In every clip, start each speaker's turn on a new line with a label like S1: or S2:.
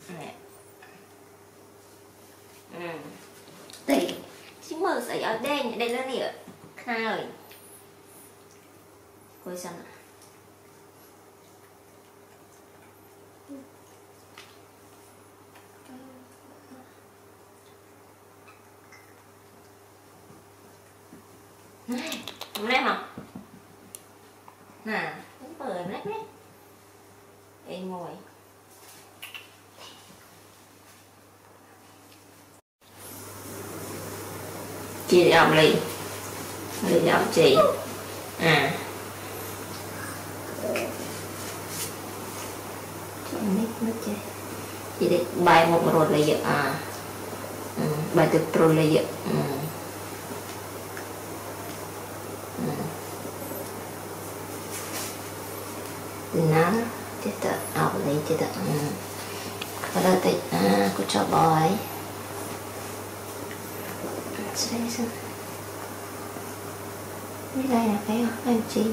S1: nè tỷ chứ mơ sấy ở đây là nè khai ơi coi xem nào này hôm nay mà nè bởi nét nét em ngồi chị để ông ly để ông chị chị để bài một rồi là vậy bài tập rồi là vậy nó chết thật học lấy chết thật có đợt thì cô cho bói đây sao đây là cái anh chị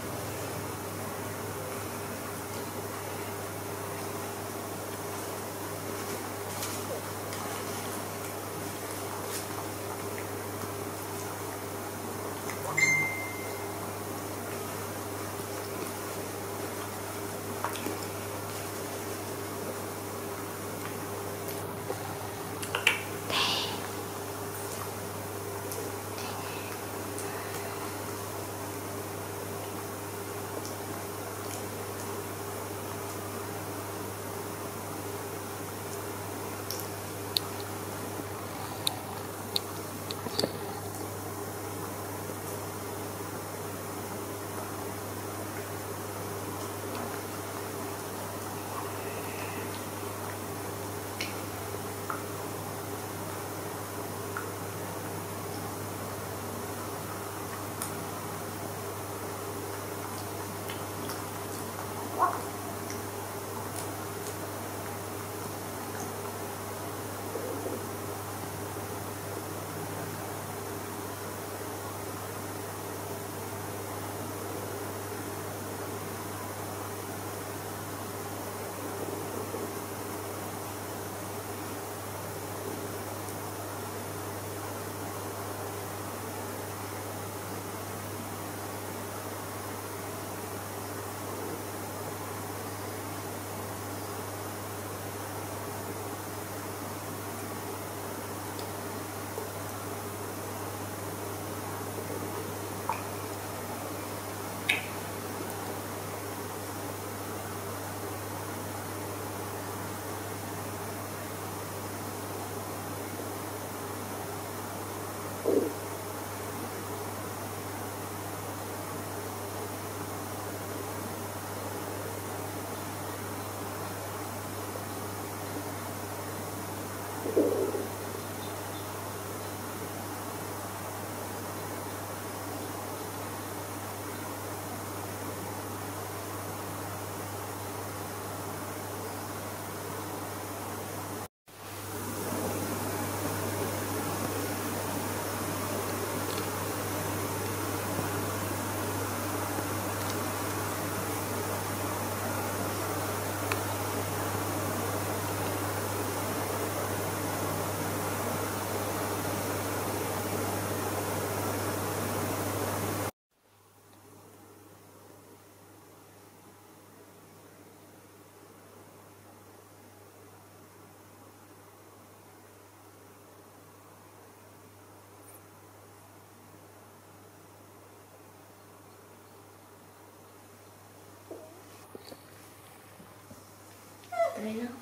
S1: đây nó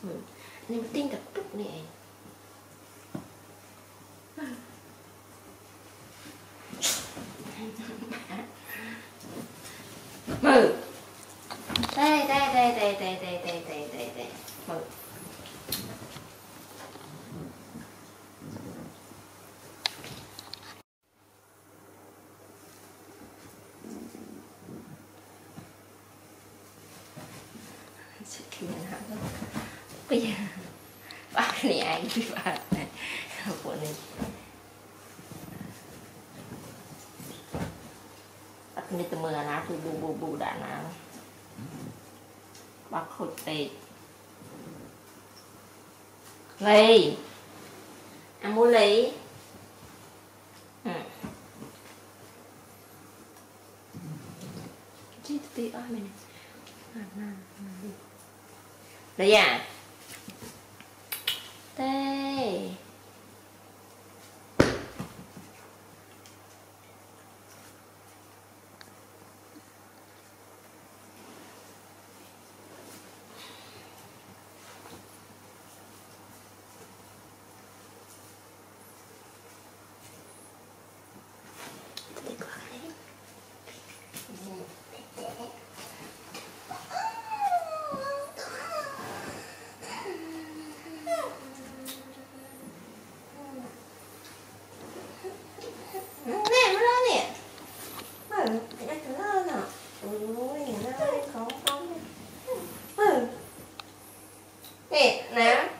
S1: nên tin tập tục này mừ đây mừ bây giờ bác này ai đi bác này của này bác này từ mưa nào từ bù đã nào bác khôi tệ Lì. Mua lì. Chứ tí ơi mày này. Lì à? Tê. Nè, nè.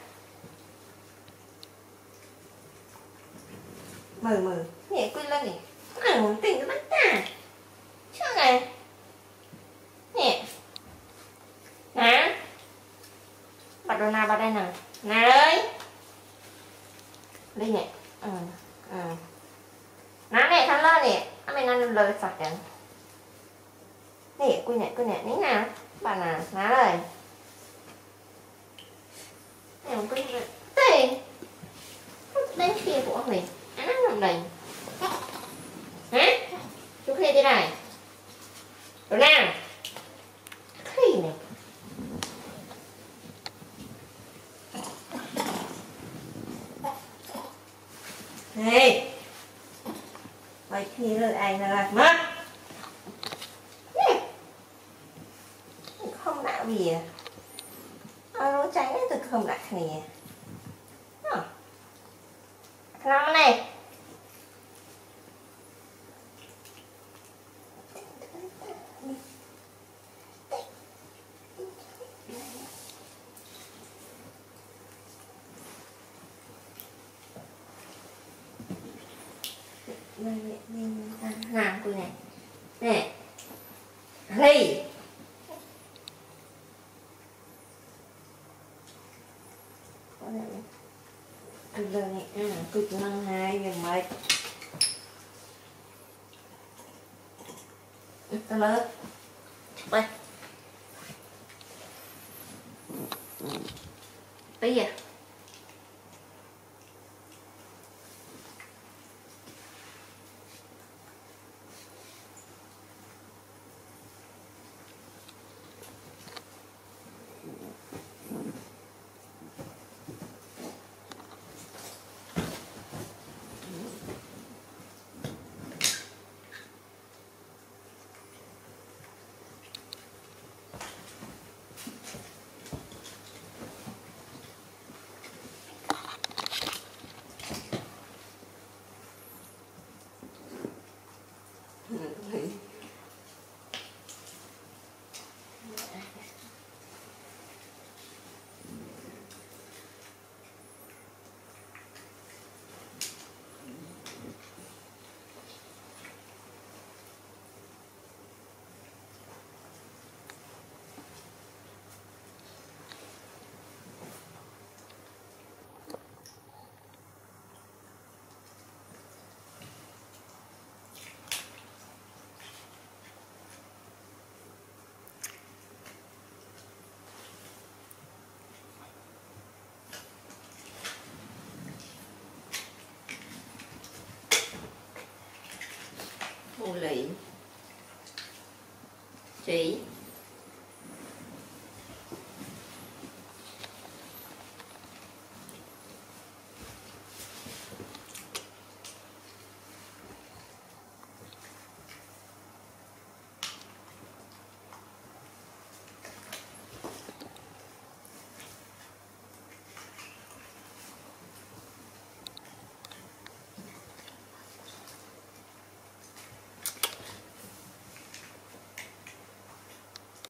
S1: Mờ. Nè, quên lên nè. Tỉnh bắt ta. Chưa này. Nè. Nè. Bắt đầu nào, bắt đây nào. Nè ơi. Đây nè. Nè nè, thằng lên nè. Mày ăn lời sạch vậy. Nè, quên nè, nín nào. Bạn à, nè ơi. Em cứ tê đánh kia của mình ăn làm đầy hả chú khi thế này rồi nào khi này này vậy khi rồi anh là mất không đạo gì à nó tránh từ không lại này năm này làm tôi này nè ly giờ này cực năng 2 gần mấy ta lớn đây bây giờ vô lị chị